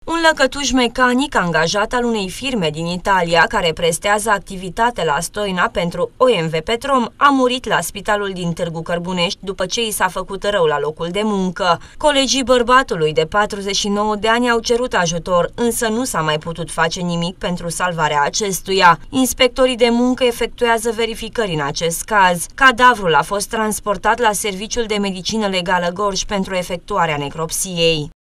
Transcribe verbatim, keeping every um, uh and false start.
Un lăcătuș mecanic angajat al unei firme din Italia care prestează activitate la Stoina pentru O M V Petrom a murit la spitalul din Târgu Cărbunești după ce i s-a făcut rău la locul de muncă. Colegii bărbatului de patruzeci și nouă de ani au cerut ajutor, însă nu s-a mai putut face nimic pentru salvarea acestuia. Inspectorii de muncă efectuează verificări în acest caz. Cadavrul a fost transportat la Serviciul de Medicină Legală Gorj pentru efectuarea necropsiei.